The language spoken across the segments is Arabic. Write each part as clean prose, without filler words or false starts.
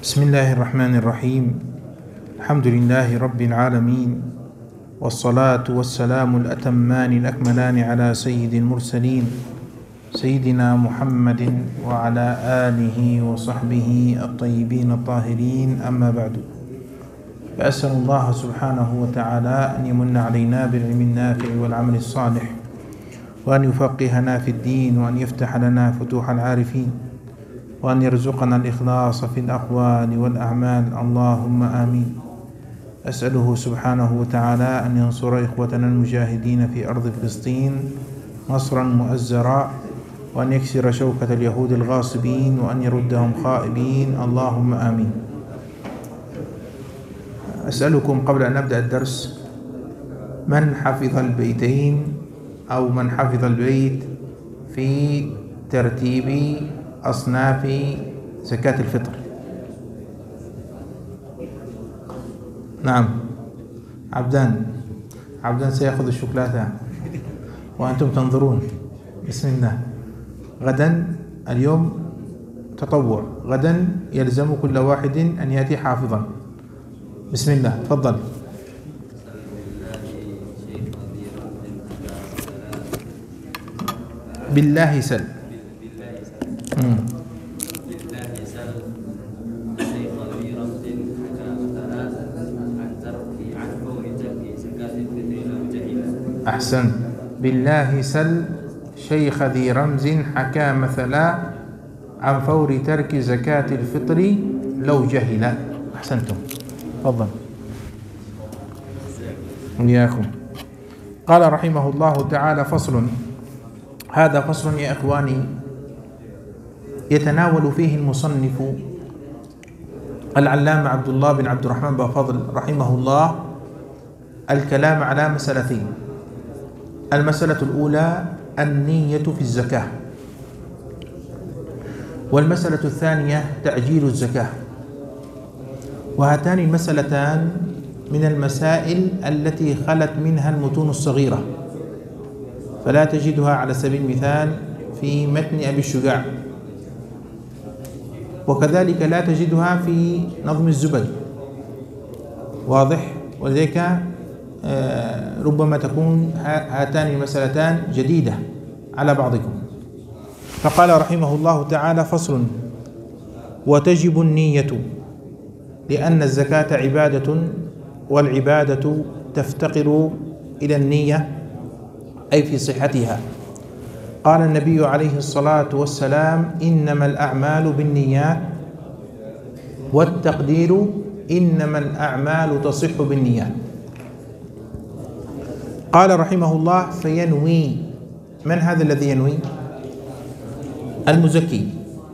بسم الله الرحمن الرحيم. الحمد لله رب العالمين، والصلاة والسلام الأتمان الأكملان على سيد المرسلين سيدنا محمد وعلى آله وصحبه الطيبين الطاهرين، أما بعد. فأسأل الله سبحانه وتعالى أن يمن علينا بالعلم النافع والعمل الصالح، وأن يفقهنا في الدين، وأن يفتح لنا فتوح العارفين، وأن يرزقنا الإخلاص في الأقوال والأعمال، اللهم آمين. أسأله سبحانه وتعالى أن ينصر إخوتنا المجاهدين في أرض فلسطين نصرا مؤزرا، وأن يكسر شوكة اليهود الغاصبين، وأن يردهم خائبين، اللهم آمين. أسألكم قبل أن نبدأ الدرس، من حفظ البيتين أو من حفظ البيت في ترتيب أصناف زكاة الفطر؟ نعم، عبدان سيأخذ الشوكولاتة وأنتم تنظرون. بسم الله. غدا، اليوم تطوع، غدا يلزم كل واحد أن يأتي حافظا. بسم الله، تفضل. بالله سل. أحسن. بالله سل شيخ ذي رمز حكى مثلا عن فور ترك زكاة الفطر لو جهل. أحسنتم، تفضل. وإياكم. قال رحمه الله تعالى: فصل. هذا فصل يا إخواني يتناول فيه المصنف العلامة عبد الله بن عبد الرحمن بن فضل رحمه الله الكلام على مسألتين. المسألة الأولى النية في الزكاة، والمسألة الثانية تعجيل الزكاة. وهاتان المسألتان من المسائل التي خلت منها المتون الصغيرة، فلا تجدها على سبيل المثال في متن أبي الشجاع، وكذلك لا تجدها في نظم الزبد. واضح؟ ولذلك ربما تكون هاتان المسألتان جديدة على بعضكم. فقال رحمه الله تعالى: فصل. وتجب النية، لأن الزكاة عبادة، والعبادة تفتقر إلى النية، أي في صحتها. قال النبي عليه الصلاة والسلام: إنما الأعمال بالنيات، والتقدير إنما الأعمال تصح بالنيات. قال رحمه الله: فينوي. من هذا الذي ينوي؟ المزكي.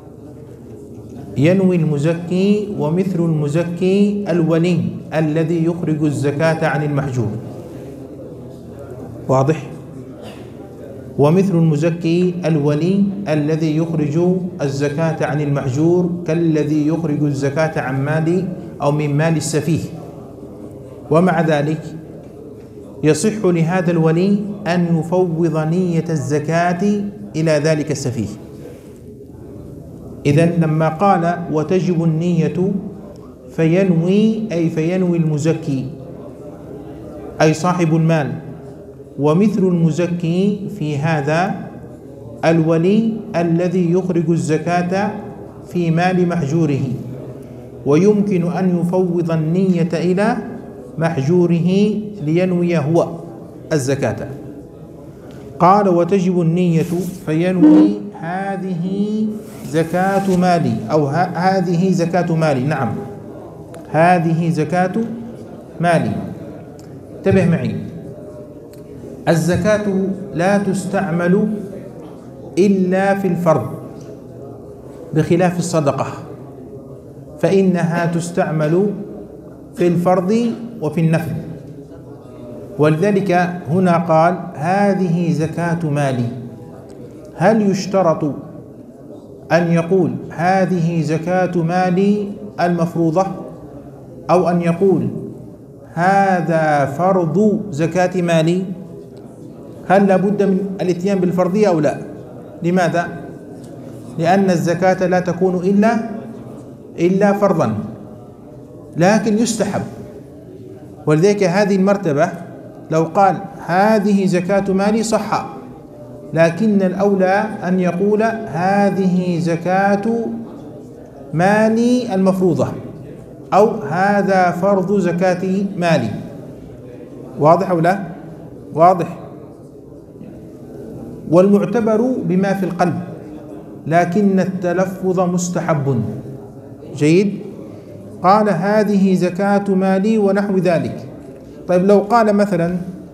ينوي المزكي، ومثل المزكي الولي الذي يخرج الزكاة عن المحجور. واضح؟ ومثل المزكي الولي الذي يخرج الزكاة عن المحجور كالذي يخرج الزكاة عن مال أو من مال السفيه. ومع ذلك يصح لهذا الولي أن يفوض نية الزكاة إلى ذلك السفيه. إذن لما قال وتجب النية فينوي، أي فينوي المزكي أي صاحب المال، ومثل المزكي في هذا الولي الذي يخرج الزكاة في مال محجوره، ويمكن أن يفوض النية إلى محجوره لينوي هو الزكاة. قال: وتجب النية فينوي هذه زكاة مالي، أو هذه زكاة مالي. نعم، هذه زكاة مالي. انتبه معي، الزكاة لا تستعمل إلا في الفرض، بخلاف الصدقة فإنها تستعمل في الفرض وفي النفل. ولذلك هنا قال: هذه زكاة مالي. هل يشترط أن يقول هذه زكاة مالي المفروضة، أو أن يقول هذا فرض زكاة مالي؟ هل لابد من الاتيان بالفرضية أو لا؟ لماذا؟ لأن الزكاة لا تكون إلا فرضا، لكن يستحب. ولذلك هذه المرتبة لو قال هذه زكاة مالي صح، لكن الأولى أن يقول هذه زكاة مالي المفروضة، أو هذا فرض زكاة مالي. واضح أو لا؟ واضح. والمعتبر بما في القلب، لكن التلفظ مستحب. جيد. قال هذه زكاة مالي ونحو ذلك. طيب لو قال مثلا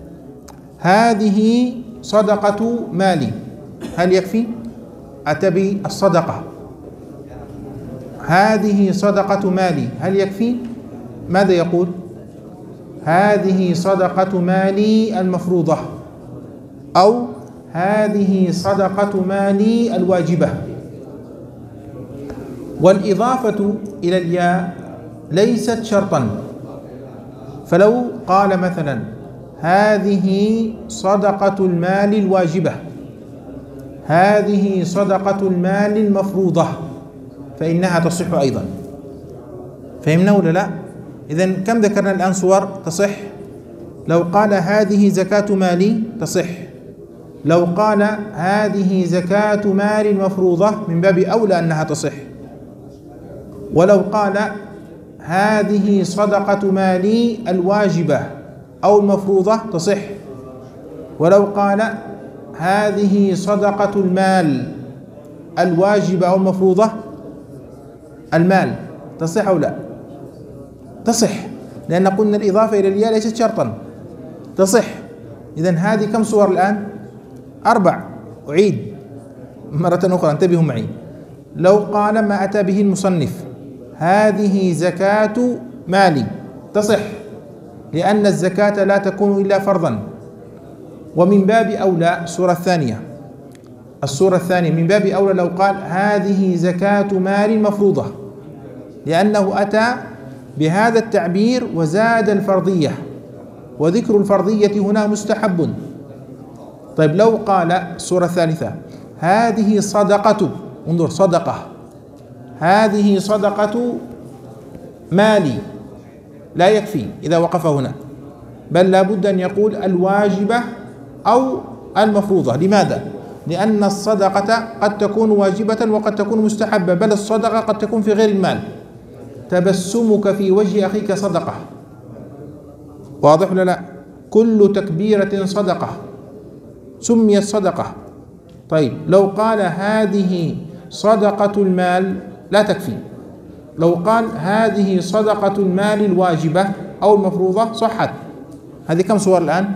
هذه صدقة مالي، هل يكفي؟ أتى بالصدقة، هذه صدقة مالي، هل يكفي؟ ماذا يقول؟ هذه صدقة مالي المفروضة، أو هذه صدقة مالي الواجبة. والإضافة إلى الياء ليست شرطا، فلو قال مثلا هذه صدقة المال الواجبة، هذه صدقة المال المفروضة، فإنها تصح أيضا. فهمنا ولا لا؟ إذن كم ذكرنا الآن صور تصح؟ لو قال هذه زكاة مالي تصح، لو قال هذه زكاة مال مفروضة من باب أولى أنها تصح، ولو قال هذه صدقة مالي الواجبة أو المفروضة تصح، ولو قال هذه صدقة المال الواجبة أو المفروضة المال تصح أو لا؟ تصح، لأن قلنا الإضافة إلى الياء ليست شرطا، تصح. إذن هذه كم صور الآن؟ 4. أعيد مرة أخرى، انتبهوا معي. لو قال ما أتى به المصنف هذه زكاة مالي تصح، لأن الزكاة لا تكون إلا فرضا. ومن باب أولى الصورة الثانية من باب أولى لو قال هذه زكاة مال مفروضة، لأنه أتى بهذا التعبير وزاد الفرضية، وذكر الفرضية هنا مستحب. طيب لو قال الصورة الثالثة هذه صدقة، انظر صدقة، هذه صدقة مالي، لا يكفي إذا وقف هنا، بل لابد أن يقول الواجبة أو المفروضة. لماذا؟ لأن الصدقة قد تكون واجبة وقد تكون مستحبة، بل الصدقة قد تكون في غير المال. تبسمك في وجه أخيك صدقة، واضح ولا لا؟ كل تكبيرة صدقة، سميت صدقة. طيب لو قال هذه صدقة المال لا تكفي، لو قال هذه صدقة المال الواجبة أو المفروضة صحت. هذه كم صور الآن؟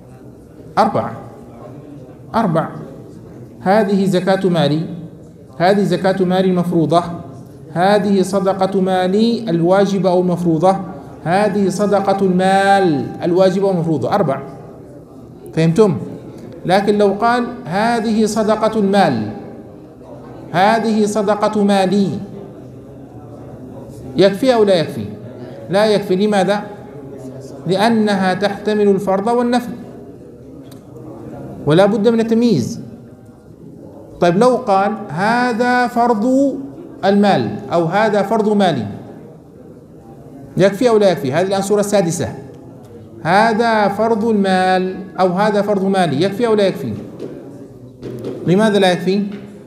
4. هذه زكاة مالي، هذه زكاة مالي المفروضة، هذه صدقة مالي الواجبة أو المفروضة، هذه صدقة المال الواجبة أو المفروضة. 4. فهمتم؟ لكن لو قال هذه صدقة المال، هذه صدقة مالي، يكفي أو لا يكفي؟ لا يكفي. لماذا؟ لأنها تحتمل الفرض والنفل، ولا بد من التمييز. طيب لو قال هذا فرض المال أو هذا فرض مالي، يكفي أو لا يكفي؟ هذه الآن الصورة السادسة، هذا فرض المال أو هذا فرض مالي، يكفي أو لا يكفي؟ لماذا لا يكفي؟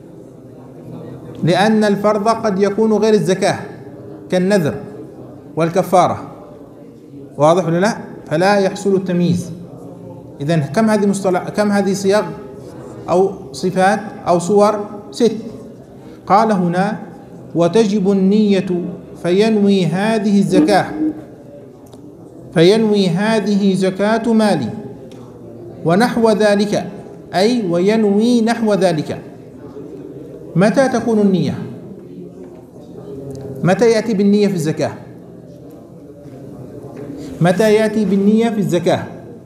لأن الفرض قد يكون غير الزكاة كالنذر والكفارة، واضح ولا لا؟ فلا يحصل التمييز. إذن كم هذه صيغ أو صفات أو صور؟ 6. قال هنا وتجب النية فينوي هذه الزكاة، فينوي هذه زكاة مالي ونحو ذلك، أي وينوي نحو ذلك. متى تكون النية؟ متى يأتي بالنية في الزكاة؟ متى يأتي بالنية في الزكاة؟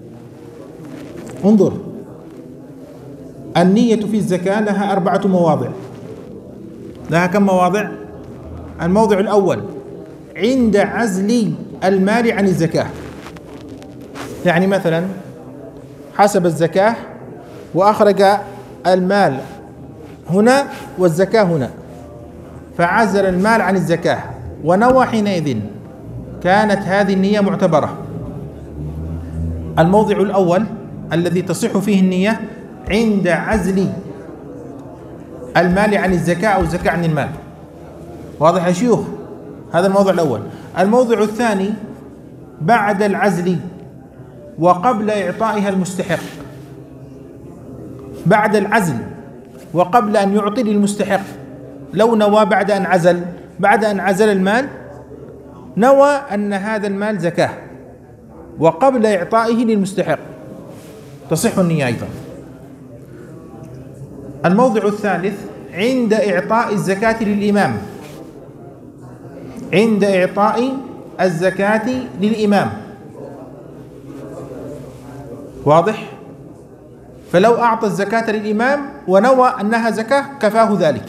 انظر، النية في الزكاة لها 4 مواضع. لها كم مواضع؟ الموضع الأول عند عزل المال عن الزكاة، يعني مثلا حسب الزكاة وأخرج المال هنا والزكاة هنا، فعزل المال عن الزكاة، ونوى حينئذ كانت هذه النية معتبرة. الموضع الأول الذي تصح فيه النية عند عزل المال عن الزكاة أو الزكاة عن المال. واضح يا شيوخ؟ هذا الموضع الأول. الموضع الثاني بعد العزل وقبل إعطائها المستحق. بعد العزل وقبل أن يعطي للمستحق، لو نوى بعد أن عزل المال، نوى أن هذا المال زكاة وقبل إعطائه للمستحق، تصح النية أيضا. الموضع الثالث عند إعطاء الزكاة للإمام. عند إعطاء الزكاة للإمام. واضح؟ فلو أعطى الزكاة للإمام ونوى أنها زكاة كفاه ذلك.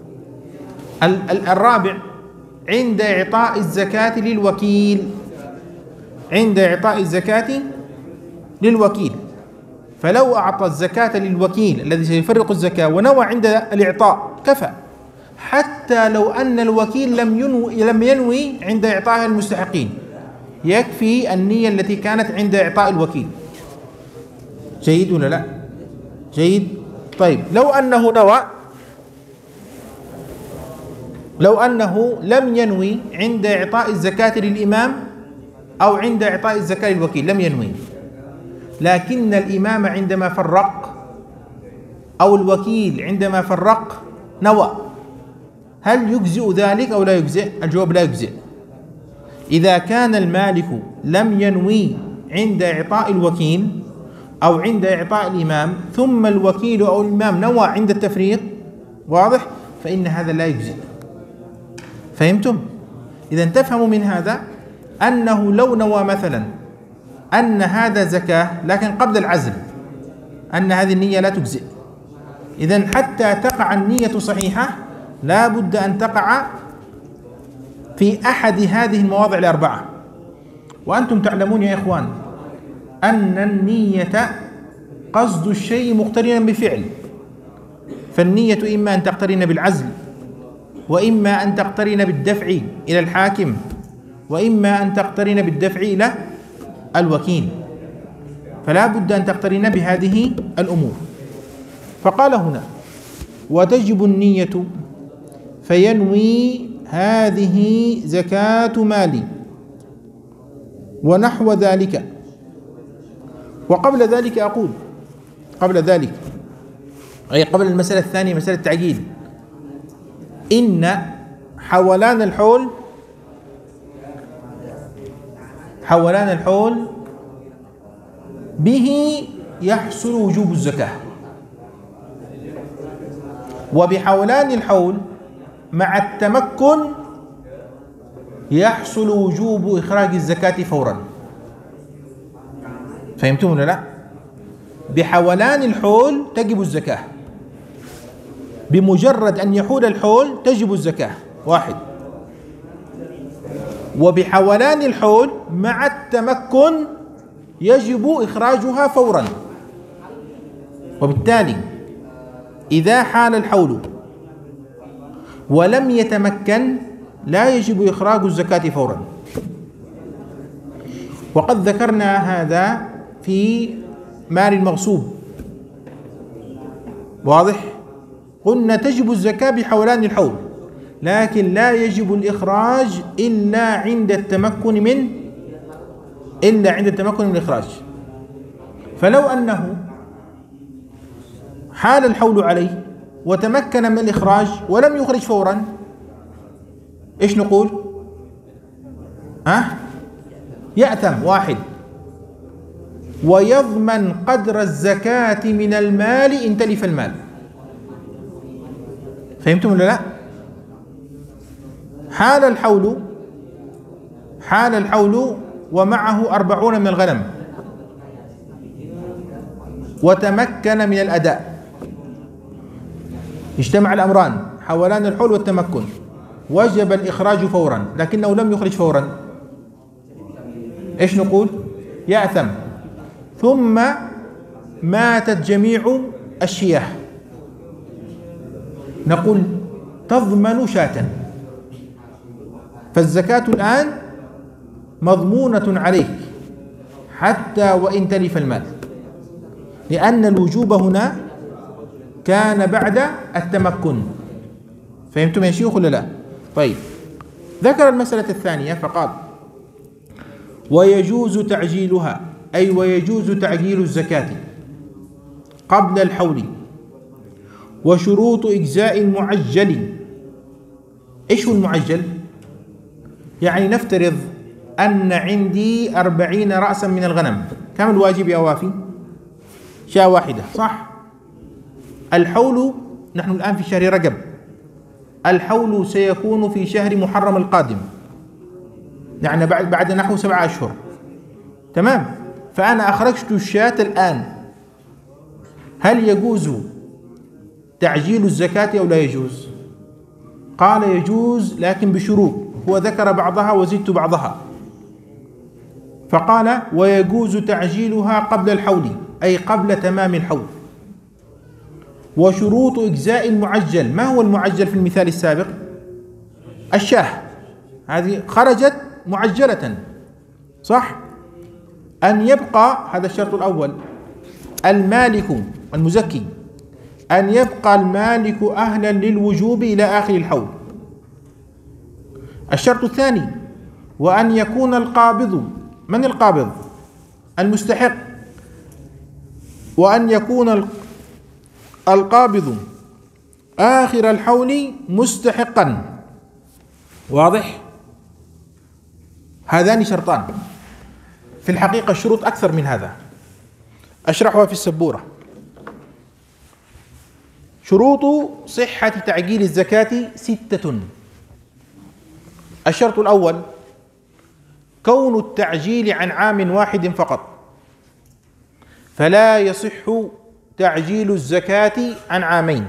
الرابع عند إعطاء الزكاة للوكيل. عند إعطاء الزكاة للوكيل، فلو أعطى الزكاة للوكيل الذي سيفرق الزكاة ونوى عند الإعطاء كفى، حتى لو أن الوكيل لم ينوي عند إعطائها المستحقين، يكفي النية التي كانت عند إعطاء الوكيل. جيد ولا لا؟ جيد. طيب لو أنه لم ينوي عند إعطاء الزكاة للإمام أو عند إعطاء الزكاة للوكيل، لم ينوي، لكن الإمام عندما فرق أو الوكيل عندما فرق نوى، هل يجزئ ذلك أو لا يجزئ؟ الجواب لا يجزئ. إذا كان المالك لم ينوي عند إعطاء الوكيل أو عند إعطاء الإمام، ثم الوكيل أو الإمام نوى عند التفريق، واضح؟ فإن هذا لا يجزئ. فهمتم؟ إذا تفهموا من هذا أنه لو نوى مثلا أن هذا زكاة لكن قبل العزل، أن هذه النية لا تجزئ. إذا حتى تقع النية صحيحة لا بد أن تقع في أحد هذه المواضع الأربعة. وأنتم تعلمون يا إخوان أن النية قصد الشيء مقترنا بفعل، فالنية إما أن تقترن بالعزل، وإما أن تقترن بالدفع إلى الحاكم، وإما أن تقترن بالدفع إلى الوكيل، فلا بد أن تقترن بهذه الأمور. فقال هنا: وتجب النية فينوي هذه زكاة مالي ونحو ذلك. وقبل ذلك أقول، قبل ذلك أي قبل المسألة الثانية، مسألة التعجيل، إن حولان الحول به يحصل وجوب الزكاة، وبحولان الحول مع التمكن يحصل وجوب إخراج الزكاة فورا. فهمتم ولا لا؟ بحولان الحول تجب الزكاة، بمجرد أن يحول الحول تجب الزكاة، واحد. وبحولان الحول مع التمكن يجب إخراجها فورا. وبالتالي إذا حال الحول ولم يتمكن لا يجب إخراج الزكاة فورا. وقد ذكرنا هذا في مال المغصوب، واضح؟ قلنا تجب الزكاة بحولان الحول، لكن لا يجب الإخراج إلا عند التمكن من الإخراج. فلو أنه حال الحول عليه وتمكن من الإخراج ولم يخرج فورا، إيش نقول؟ يأثم، واحد. ويضمن قدر الزكاة من المال إن تلف المال. فهمتم ولا لا؟ حال الحول ومعه 40 من الغنم وتمكن من الأداء، اجتمع الأمران، حولان الحول والتمكن، وجب الإخراج فورا، لكنه لم يخرج فورا، إيش نقول؟ يأثم. ثم ماتت جميع الشياه، نقول تضمن شاة. فالزكاة الآن مضمونة عليك حتى وإن تلف المال، لأن الوجوب هنا كان بعد التمكن. فهمتم يا شيخ ولا لا؟ طيب، ذكر المسألة الثانية فقال: ويجوز تعجيلها، أي ويجوز تعجيل الزكاة قبل الحول، وشروط إجزاء المعجل. إيش هو المعجل؟ يعني نفترض أن عندي 40 رأسا من الغنم، كم الواجب يا وافي؟ شاة واحدة، صح؟ الحول نحن الآن في شهر رجب، الحول سيكون في شهر محرم القادم، يعني بعد نحو 7 أشهر، تمام؟ فأنا أخرجت الشاة الآن، هل يجوز تعجيل الزكاة أو لا يجوز؟ قال يجوز لكن بشروط، هو ذكر بعضها وزدت بعضها، فقال: ويجوز تعجيلها قبل الحول، أي قبل تمام الحول. وشروط إجزاء المعجل، ما هو المعجل في المثال السابق؟ الشاه، هذه خرجت معجلة، صح؟ أن يبقى، هذا الشرط الأول، المالك المزكي، أن يبقى المالك أهلا للوجوب إلى آخر الحول. الشرط الثاني: وأن يكون القابض، من القابض؟ المستحق، وأن يكون القابض آخر الحول مستحقا. واضح؟ هذان شرطان، في الحقيقة الشروط أكثر من هذا، أشرحها في السبورة. شروط صحة تعجيل الزكاة 6. الشرط الأول: كون التعجيل عن عام واحد فقط، فلا يصح تعجيل الزكاة عن عامين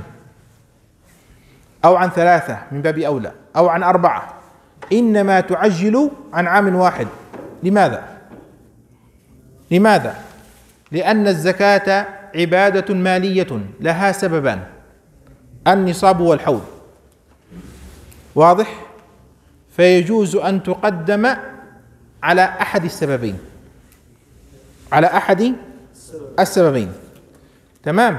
أو عن 3 من باب أولى أو عن 4، إنما تعجل عن عام واحد. لماذا؟ لأن الزكاة عبادة مالية لها سببان: النصاب والحول. واضح؟ فيجوز أن تقدم على أحد السببين، على أحد السببين، تمام؟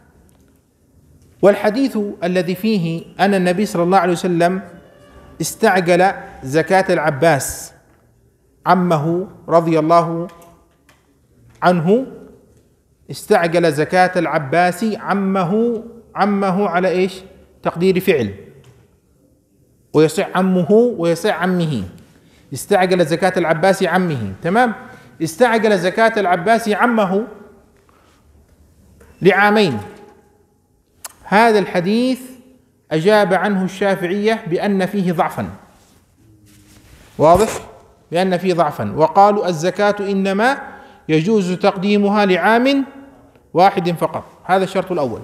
والحديث الذي فيه أن النبي صلى الله عليه وسلم استعجل زكاة العباس عمه رضي الله عنه، استعجل زكاة العباس عمه على إيش؟ تقدير فعل، ويصح عمه ويصح عمه. استعجل زكاة العباس عمه، تمام؟ استعجل زكاة العباس عمه لعامين. هذا الحديث أجاب عنه الشافعية بأن فيه ضعفا. واضح؟ بأن فيه ضعفا، وقالوا الزكاة إنما يجوز تقديمها لعام واحد فقط. هذا الشرط الأول.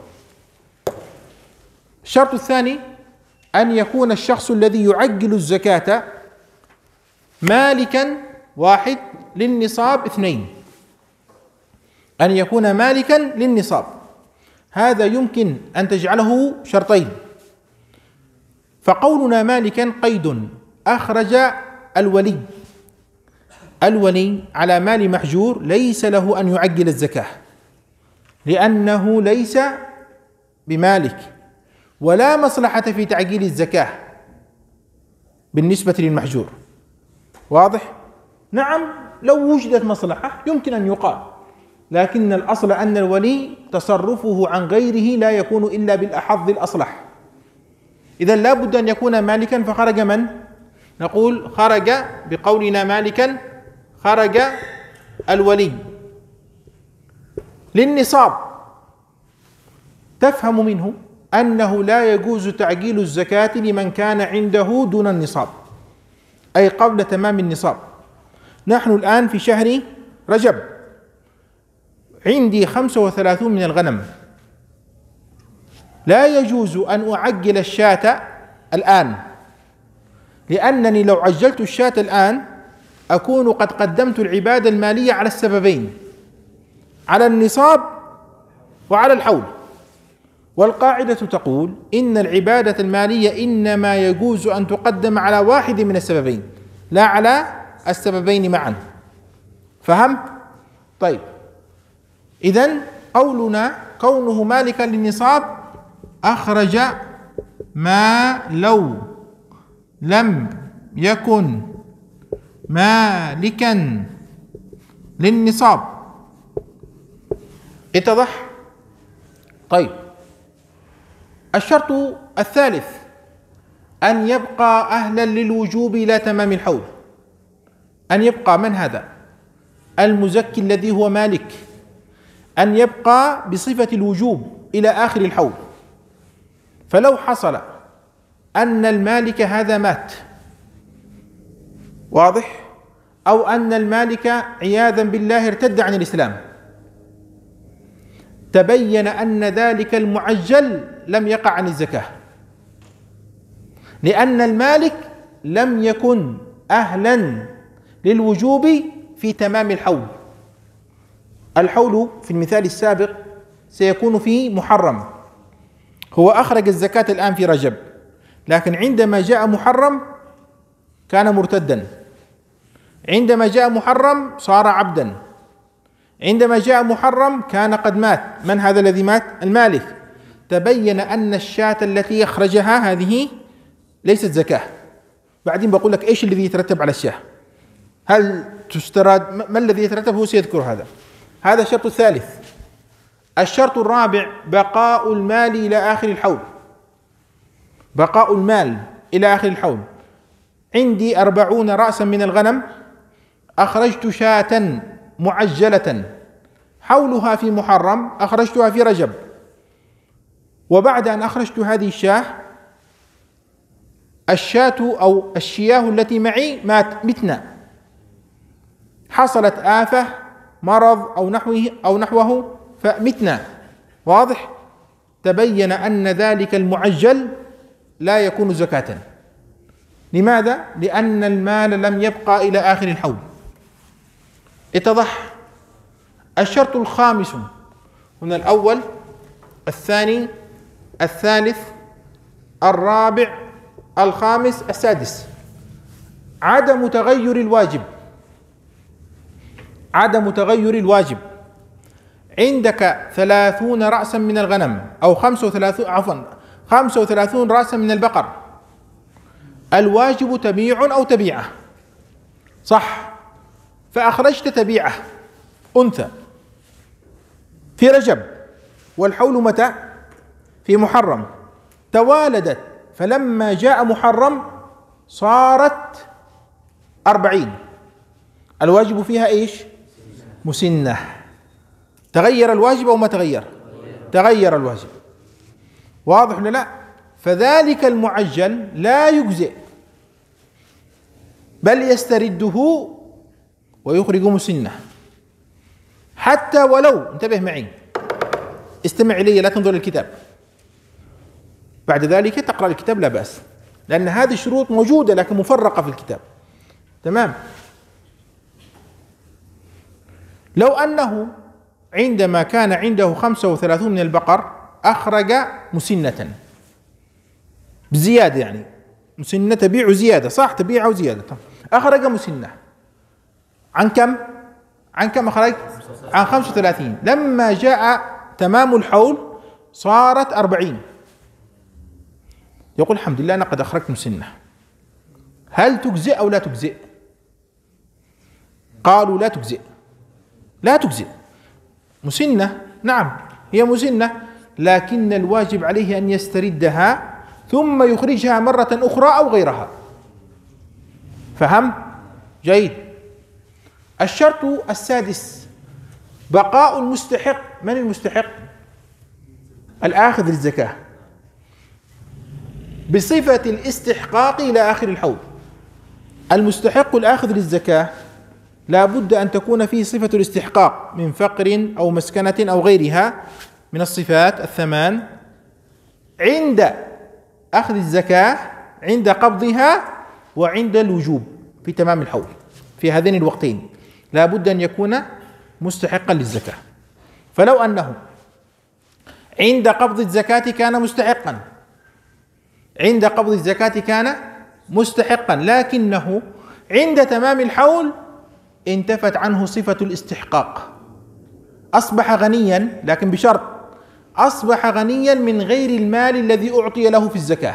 الشرط الثاني: أن يكون الشخص الذي يعجل الزكاة مالكا، 1 للنصاب، 2 أن يكون مالكا للنصاب. هذا يمكن أن تجعله شرطين، فقولنا مالكا قيد. أخرج الولي على مال محجور ليس له أن يعجل الزكاة، لأنه ليس بمالك، ولا مصلحة في تعجيل الزكاة بالنسبة للمحجور. واضح؟ نعم، لو وجدت مصلحة يمكن أن يقال، لكن الأصل أن الولي تصرفه عن غيره لا يكون إلا بالأحظ الأصلح. إذا لا بد أن يكون مالكا، فخرج من؟ نقول خرج بقولنا مالكا، خرج الولي للنصاب. تفهم منه أنه لا يجوز تعجيل الزكاة لمن كان عنده دون النصاب، أي قبل تمام النصاب. نحن الآن في شهر رجب، عندي 35 من الغنم، لا يجوز أن أعجل الشاة الآن، لأنني لو عجلت الشاة الآن أكون قد قدمت العبادة المالية على السببين، على النصاب وعلى الحول. والقاعدة تقول إن العبادة المالية إنما يجوز أن تقدم على واحد من السببين لا على السببين معا. فهم؟ طيب، إذن قولنا كونه مالكا للنصاب أخرج ما لو لم يكن مالكا للنصاب. اتضح؟ طيب، الشرط الثالث أن يبقى أهلا للوجوب إلى تمام الحول. أن يبقى من هذا؟ المزكي الذي هو مالك، أن يبقى بصفة الوجوب إلى آخر الحول. فلو حصل أن المالك هذا مات، واضح، أو أن المالك عياذا بالله ارتد عن الإسلام، تبين أن ذلك المعجل لم يقع عن الزكاة، لأن المالك لم يكن أهلا للوجوب في تمام الحول. الحول في المثال السابق سيكون في محرم، هو أخرج الزكاة الآن في رجب، لكن عندما جاء محرم كان مرتدا، عندما جاء محرم صار عبدا، عندما جاء محرم كان قد مات. من هذا الذي مات؟ المالك. تبين أن الشاة التي يخرجها هذه ليست زكاة. بعدين بقول لك إيش الذي يترتب على الشاة، هل تستراد، ما الذي يترتب، هو سيذكر هذا. هذا الشرط الثالث. الشرط الرابع بقاء المال إلى آخر الحول. بقاء المال إلى آخر الحول. عندي 40 رأسا من الغنم، أخرجت شاة معجلة حولها في محرم، أخرجتها في رجب، وبعد أن أخرجت هذه الشاة أو الشياه التي معي متنا، حصلت آفة مرض أو نحوه فمتنا، واضح. تبين أن ذلك المعجل لا يكون زكاة. لماذا؟ لأن المال لم يبقى إلى آخر الحول. اتضح؟ الشرط الخامس هنا الأول، الثاني، الثالث، الرابع، الخامس، السادس، عدم تغير الواجب. عدم تغير الواجب. عندك 30 رأسا من الغنم أو 35 رأسا من البقر، الواجب تبيع أو تبيعة، صح؟ فأخرجت تبيعة أنثى في رجب، والحول متى؟ في محرم. توالدت، فلما جاء محرم صارت 40، الواجب فيها إيش؟ مسنة. تغير الواجب أو ما تغير؟ تغير الواجب، واضح ولا لا؟ فذلك المعجل لا يجزئ، بل يسترده ويخرج مسنة. حتى ولو، انتبه معي، استمع إلي، لا تنظر الكتاب، بعد ذلك تقرأ الكتاب لا بأس، لأن هذه الشروط موجودة لكن مفرقة في الكتاب، تمام؟ لو أنه عندما كان عنده 35 من البقر أخرج مسنة بزيادة، يعني مسنة تبيع زيادة، صح؟ تبيع زيادة، أخرج مسنة عن كم؟ عن كم أخرج؟ عن 35. لما جاء تمام الحول صارت 40، يقول الحمد لله أنا قد أخرجت مسنة. هل تجزئ أو لا تجزئ؟ قالوا لا تجزئ. لا تجزئ. مسنة، نعم هي مسنة، لكن الواجب عليه أن يستردها ثم يخرجها مرة أخرى أو غيرها. فهم؟ جيد. الشرط السادس بقاء المستحق. من المستحق؟ الآخذ للزكاة بصفة الاستحقاق إلى آخر الحول. المستحق الآخذ للزكاة لا بد أن تكون فيه صفة الاستحقاق من فقر أو مسكنة أو غيرها من الصفات الثمان عند أخذ الزكاة، عند قبضها، وعند الوجوب في تمام الحول. في هذين الوقتين لا بد أن يكون مستحقا للزكاة. فلو أنه عند قبض الزكاة كان مستحقا، عند قبض الزكاة كان مستحقا، لكنه عند تمام الحول انتفت عنه صفة الاستحقاق، أصبح غنيا، لكن بشرط أصبح غنيا من غير المال الذي أعطي له في الزكاة،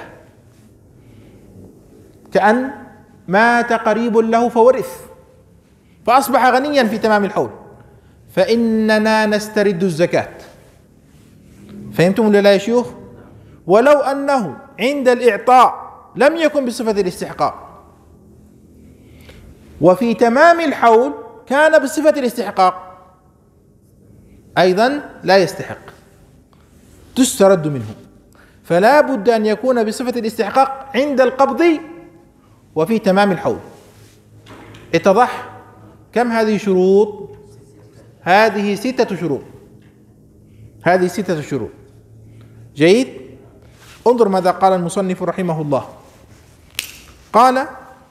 كأن مات قريب له فورث فأصبح غنيا في تمام الحول، فإننا نسترد الزكاة. فهمتم ولا لا يا شيوخ؟ ولو أنه عند الإعطاء لم يكن بصفة الاستحقاق، وفي تمام الحول كان بصفة الاستحقاق، أيضا لا يستحق، تسترد منه. فلا بد أن يكون بصفة الاستحقاق عند القبض وفي تمام الحول. اتضح؟ كم هذه شروط؟ هذه 6 شروط، هذه 6 شروط. جيد. انظر ماذا قال المصنف رحمه الله، قال: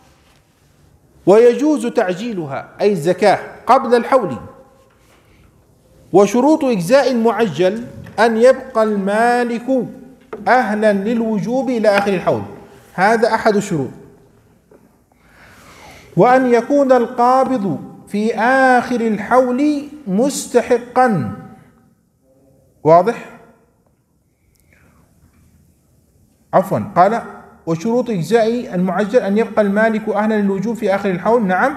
ويجوز تعجيلها أي الزكاة قبل الحول، وشروط إجزاء المعجل أن يبقى المالك أهلا للوجوب إلى آخر الحول، هذا أحد الشروط، وأن يكون القابض في آخر الحول مستحقا. واضح؟ عفوا، قال: وشروط إجزاء المعجل أن يبقى المالك أهلا للوجوب في آخر الحول. نعم،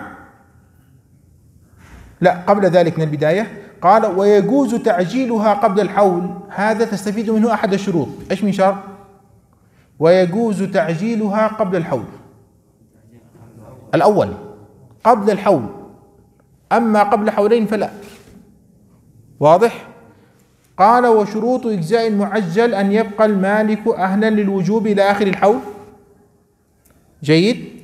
لا، قبل ذلك من البداية قال: ويجوز تعجيلها قبل الحول، هذا تستفيد منه أحد الشروط. إيش من شرط؟ ويجوز تعجيلها قبل الحول، الأول قبل الحول، أما قبل حولين فلا. واضح؟ قال: وشروط إجزاء المعجل أن يبقى المالك أهلا للوجوب إلى آخر الحول. جيد.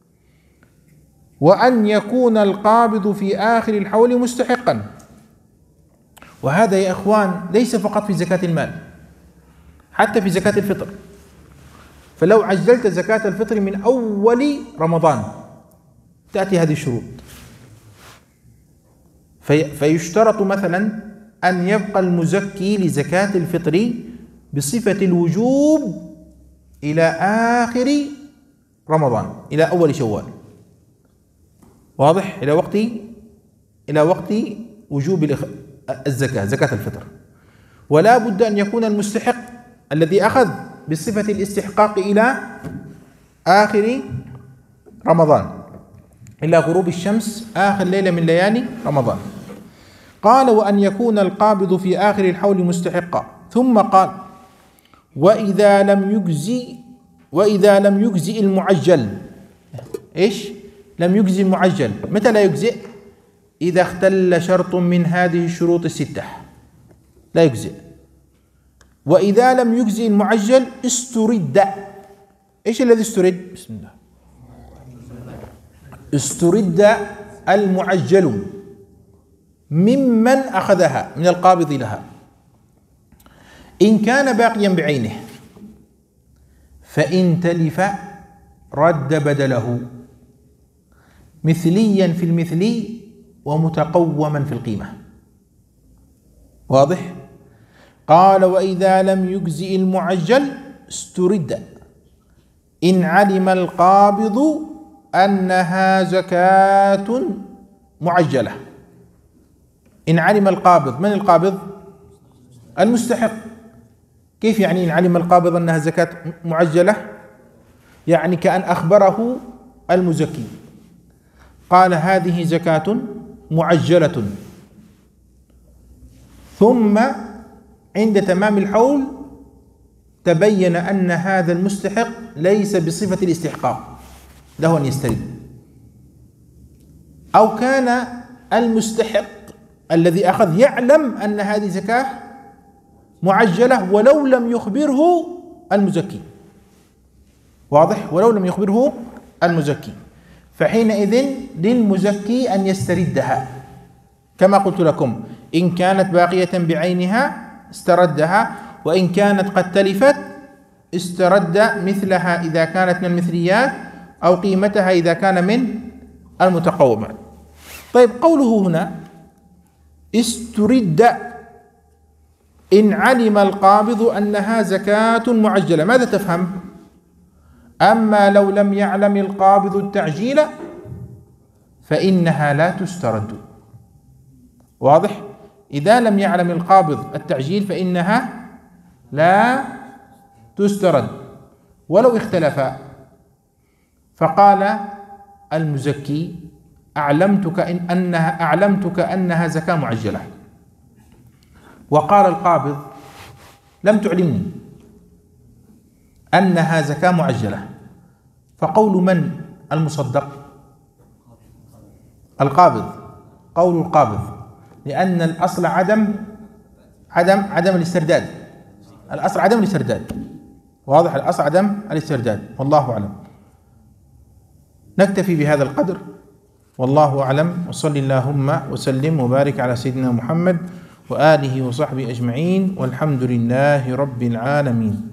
وأن يكون القابض في آخر الحول مستحقا، وهذا يا إخوان ليس فقط في زكاة المال، حتى في زكاة الفطر. فلو عجلت زكاة الفطر من أول رمضان تأتي هذه الشروط، فيشترط مثلا أن يبقى المزكي لزكاة الفطر بصفة الوجوب إلى آخر رمضان، إلى أول شوال. واضح؟ إلى وقت وجوب الزكاة، زكاة الفطر. ولا بد أن يكون المستحق الذي أخذ بصفة الاستحقاق إلى آخر رمضان، إلى غروب الشمس آخر ليلة من ليالي رمضان. قال: وأن يكون القابض في آخر الحول مستحقا. ثم قال: وإذا لم يجزئ المعجل. إيش؟ لم يجزئ المعجل. متى لا يجزئ؟ إذا اختل شرط من هذه الشروط 6 لا يجزئ. وإذا لم يجزئ المعجل استرد. إيش الذي استرد؟ بسم الله. استرد المعجل ممن أخذها من القابض لها، إن كان باقيا بعينه، فإن تلف رد بدله مثليا في المثلي ومتقوما في القيمة. واضح؟ قال: وإذا لم يجزئ المعجل استرد إن علم القابض أنها زكاة معجلة. إن علم القابض، من القابض؟ المستحق. كيف يعني إن علم القابض أنها زكاة معجلة؟ يعني كأن أخبره المزكي قال: هذه زكاة معجلة، ثم عند تمام الحول تبين أن هذا المستحق ليس بصفة الاستحقاق، له أن يسترد. أو كان المستحق الذي أخذ يعلم أن هذه زكاة معجلة ولو لم يخبره المزكي. واضح؟ ولو لم يخبره المزكي، فحينئذ للمزكي أن يستردها، كما قلت لكم: إن كانت باقية بعينها استردها، وإن كانت قد تلفت استرد مثلها إذا كانت من المثليات، أو قيمتها إذا كان من المتقومات. طيب، قوله هنا استرد، إن علم القابض أنها زكاة معجلة ماذا تفهم؟ أما لو لم يعلم القابض التعجيل فإنها لا تسترد. واضح؟ إذا لم يعلم القابض التعجيل فإنها لا تسترد ولو اختلفا. فقال المزكي أعلمتك أنها زكاة معجلة، وقال القابض لم تعلمني أنها زكاة معجلة، فقول من المصدق؟ القابض، قول القابض، لأن الأصل عدم الاسترداد. الأصل عدم الاسترداد. واضح؟ الأصل عدم الاسترداد. والله أعلم. نكتفي بهذا القدر والله أعلم، وصل اللهم وسلم وبارك على سيدنا محمد وآله وصحبه أجمعين، والحمد لله رب العالمين.